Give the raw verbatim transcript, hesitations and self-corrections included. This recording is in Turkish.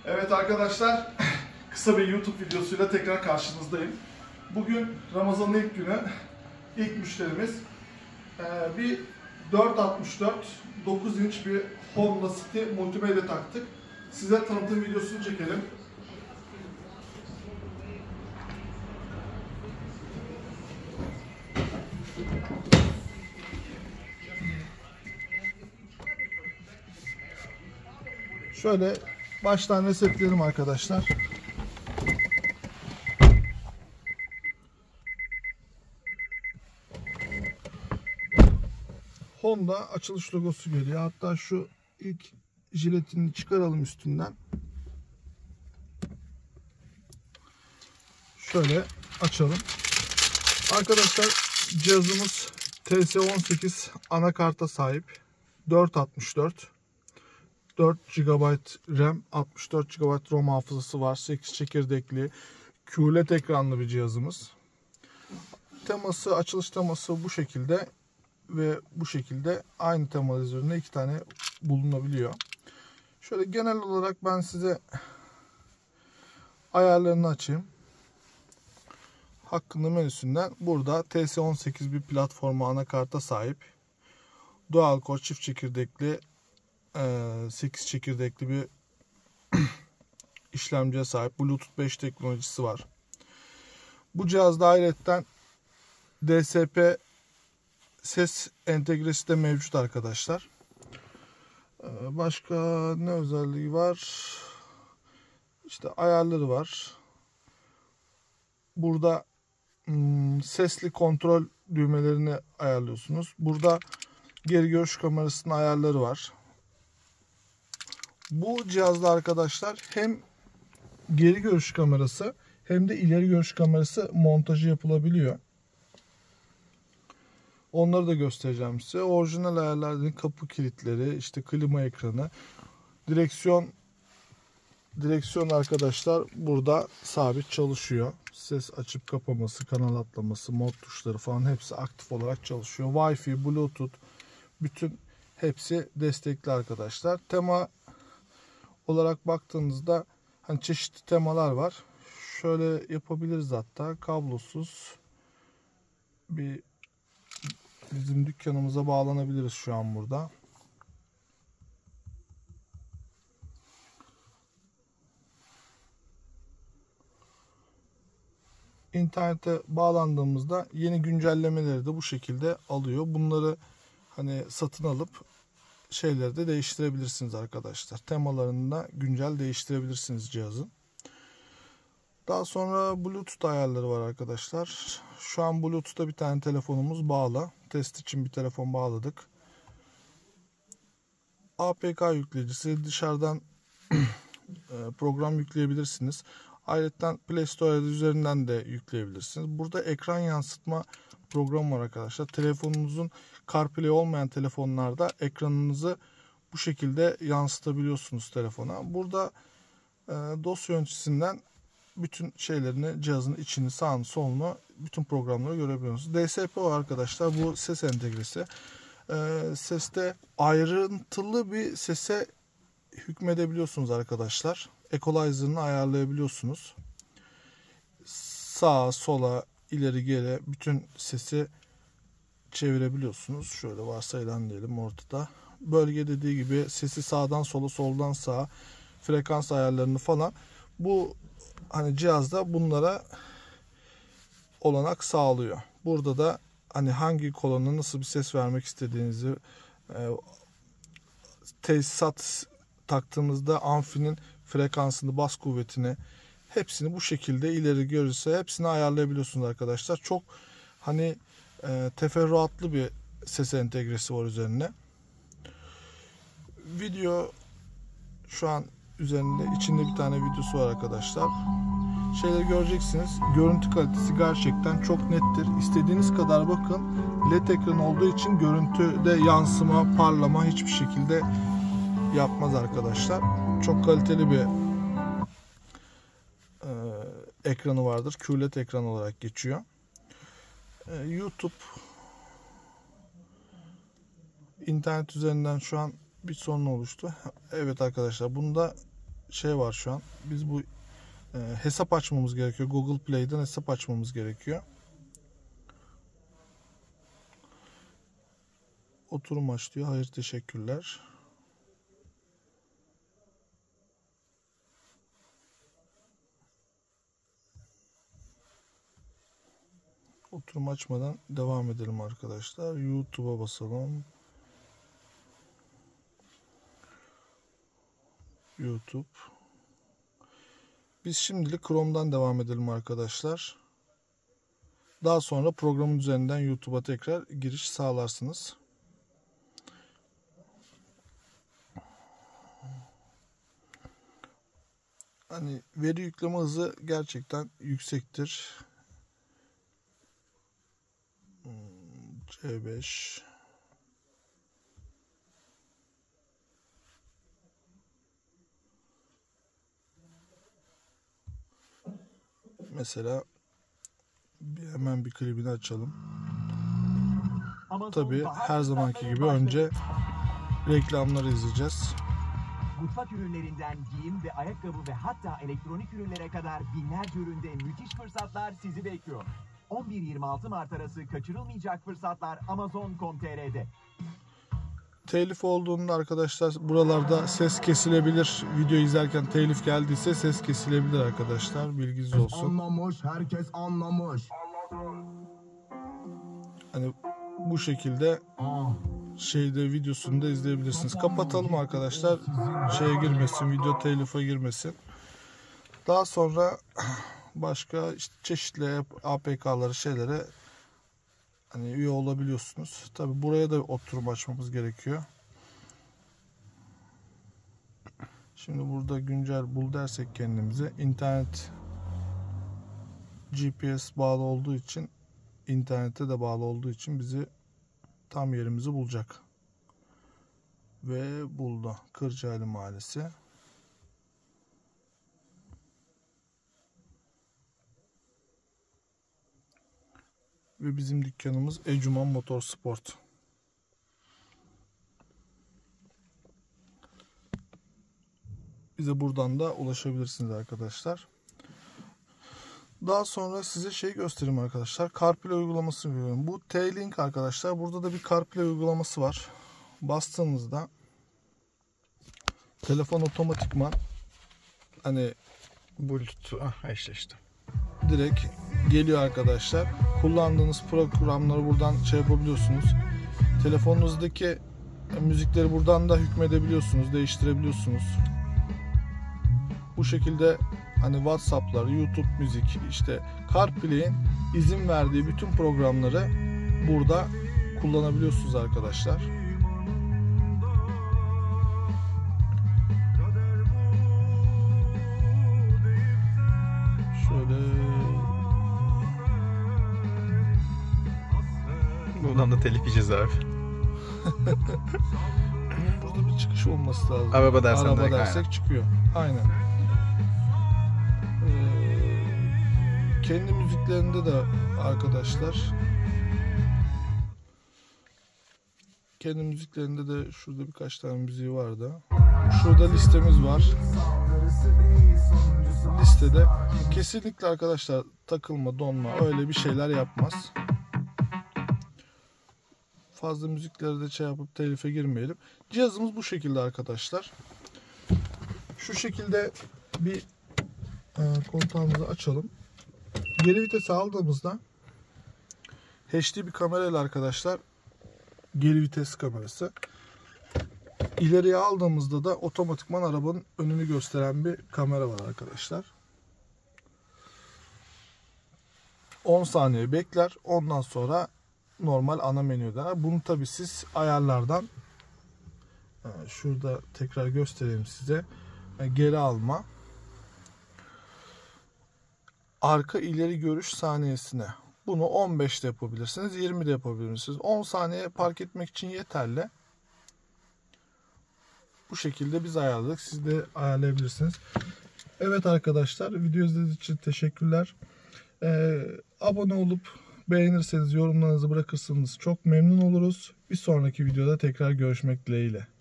Evet arkadaşlar, kısa bir YouTube videosuyla tekrar karşınızdayım. Bugün Ramazan'ın ilk günü, ilk müşterimiz bir dört altmış dört dokuz inç bir Honda City multimedya taktık. Size tanıtım videosunu çekelim. Şöyle baştan resetleyelim arkadaşlar. Honda açılış logosu geliyor. Hatta şu ilk jiletini çıkaralım üstünden. Şöyle açalım. Arkadaşlar cihazımız T S on sekiz anakarta sahip. dört altmış dört. dört gigabayt RAM, altmış dört gigabayt ROM hafızası var. sekiz çekirdekli, Q L E D ekranlı bir cihazımız. Teması, açılış teması bu şekilde ve bu şekilde aynı tema üzerinde iki tane bulunabiliyor. Şöyle genel olarak ben size ayarlarını açayım. Hakkında menüsünden burada T S on sekiz bir platformu anakarta sahip. Dual core çift çekirdekli sekiz çekirdekli bir işlemciye sahip. Bluetooth beş teknolojisi var. Bu cihazda ayrıca D S P ses entegresi de mevcut arkadaşlar. Başka ne özelliği var? İşte ayarları var. Burada hmm, sesli kontrol düğmelerini ayarlıyorsunuz. Burada geri görüş kamerasının ayarları var. Bu cihazda arkadaşlar hem geri görüş kamerası hem de ileri görüş kamerası montajı yapılabiliyor. Onları da göstereceğim size. Orijinal ayarlar, kapı kilitleri, işte klima ekranı, direksiyon direksiyon arkadaşlar burada sabit çalışıyor. Ses açıp kapaması, kanal atlaması, mod tuşları falan hepsi aktif olarak çalışıyor. Wi-Fi, Bluetooth bütün hepsi destekli arkadaşlar. Tema olarak baktığınızda hani çeşitli temalar var. Şöyle yapabiliriz hatta kablosuz bir bizim dükkanımıza bağlanabiliriz şu an burada. İnternete bağlandığımızda yeni güncellemeleri de bu şekilde alıyor. Bunları hani satın alıp şeyleri de değiştirebilirsiniz arkadaşlar. Temalarını da güncel değiştirebilirsiniz cihazın. Daha sonra Bluetooth ayarları var arkadaşlar. Şu an Bluetooth'ta bir tane telefonumuz bağlı. Test için bir telefon bağladık. A P K yükleyicisi, dışarıdan program yükleyebilirsiniz. Ayrıca Play Store üzerinden de yükleyebilirsiniz. Burada ekran yansıtma programı var arkadaşlar. Telefonunuzun CarPlay olmayan telefonlarda ekranınızı bu şekilde yansıtabiliyorsunuz telefona. Burada e, dosya yöneticisinden bütün şeylerini, cihazın içini, sağını, solunu, bütün programları görebiliyorsunuz. D S P o arkadaşlar, bu ses entegresi. E, seste ayrıntılı bir sese hükmedebiliyorsunuz arkadaşlar. Equalizer'ını ayarlayabiliyorsunuz. Sağa, sola, ileri, geri bütün sesi çevirebiliyorsunuz. Şöyle varsayılan diyelim ortada. Bölge dediği gibi sesi sağdan sola, soldan sağa, frekans ayarlarını falan. Bu hani cihazda bunlara olanak sağlıyor. Burada da hani hangi kolona nasıl bir ses vermek istediğinizi, e, tesisat taktığımızda amfinin frekansını, bas kuvvetini hepsini bu şekilde ileri görürse hepsini ayarlayabiliyorsunuz arkadaşlar. Çok hani e, teferruatlı bir ses entegresi var üzerine. Video şu an üzerinde, içinde bir tane videosu var arkadaşlar. Şeyleri göreceksiniz. Görüntü kalitesi gerçekten çok nettir. İstediğiniz kadar bakın. L E D ekran olduğu için görüntüde yansıma, parlama hiçbir şekilde yapmaz arkadaşlar. Çok kaliteli bir e, ekranı vardır. Q L E D ekran olarak geçiyor. E, YouTube internet üzerinden şu an bir sorun oluştu. Evet arkadaşlar, bunda şey var şu an. Biz bu e, hesap açmamız gerekiyor. Google Play'den hesap açmamız gerekiyor. Oturum aç diyor. Hayır, teşekkürler. Oturum açmadan devam edelim arkadaşlar. YouTube'a basalım. YouTube. Biz şimdilik Chrome'dan devam edelim arkadaşlar. Daha sonra programın üzerinden YouTube'a tekrar giriş sağlarsınız. Hani veri yükleme hızı gerçekten yüksektir. C beş mesela bir hemen bir klibini açalım. Tabii her zamanki gibi önce reklamları izleyeceğiz. Mutfak ürünlerinden giyim ve ayakkabı ve hatta elektronik ürünlere kadar binlerce üründe müthiş fırsatlar sizi bekliyor. on bir yirmi altı Mart arası kaçırılmayacak fırsatlar Amazon nokta com nokta tr'de. Telif olduğunda arkadaşlar buralarda ses kesilebilir. Video izlerken telif geldiyse ses kesilebilir arkadaşlar. Bilginiz olsun. Anlamış, herkes anlamış. Hani bu şekilde şeyde videosunu da izleyebilirsiniz. Kapatalım arkadaşlar. Şeye girmesin, video telife girmesin. Daha sonra başka işte çeşitli A P K'ları şeylere hani üye olabiliyorsunuz. Tabi buraya da oturum açmamız gerekiyor. Şimdi burada güncel bul dersek kendimize, internet G P S bağlı olduğu için, internete de bağlı olduğu için bizi tam yerimizi bulacak. Ve buldu. Kırcaali Mahallesi. Ve bizim dükkanımız Ecuman Motorsport. Bize buradan da ulaşabilirsiniz arkadaşlar. Daha sonra size şey göstereyim arkadaşlar. CarPlay uygulamasını veriyorum. Bu T-Link arkadaşlar. Burada da bir CarPlay uygulaması var. Bastığınızda telefon otomatikman hani Bluetooth'a eşleşti. Direkt geliyor arkadaşlar. Kullandığınız programları buradan şey yapabiliyorsunuz. Telefonunuzdaki müzikleri buradan da hükmedebiliyorsunuz, değiştirebiliyorsunuz. Bu şekilde hani WhatsApp'lar, YouTube müzik, işte CarPlay'in izin verdiği bütün programları burada kullanabiliyorsunuz arkadaşlar. Şöyle Buradan da telif yiyeceğiz abi. burada bir çıkış olması lazım. Araba dersen Araba direkt, dersek aynen. çıkıyor. Aynen. Ee, kendi müziklerinde de arkadaşlar, kendi müziklerinde de şurada birkaç tane müziği vardı. Şurada listemiz var. Listede kesinlikle arkadaşlar takılma, donma öyle bir şeyler yapmaz. Fazla müzikleri de şey yapıp telife girmeyelim. Cihazımız bu şekilde arkadaşlar. Şu şekilde bir e, kontağımızı açalım. Geri vitesi aldığımızda H D bir kamerayla arkadaşlar, geri vites kamerası. İleriye aldığımızda da otomatikman arabanın önünü gösteren bir kamera var arkadaşlar. on saniye bekler. Ondan sonra normal ana menüye döner. Bunu tabi siz ayarlardan, şurada tekrar göstereyim size. Geri alma, arka ileri görüş saniyesine. Bunu on beşte yapabilirsiniz, yirmide yapabilirsiniz. on saniye park etmek için yeterli. Bu şekilde biz ayarladık. Siz de ayarlayabilirsiniz. Evet arkadaşlar, video izlediğiniz için teşekkürler. Ee, abone olup beğenirseniz, yorumlarınızı bırakırsanız çok memnun oluruz. Bir sonraki videoda tekrar görüşmek dileğiyle.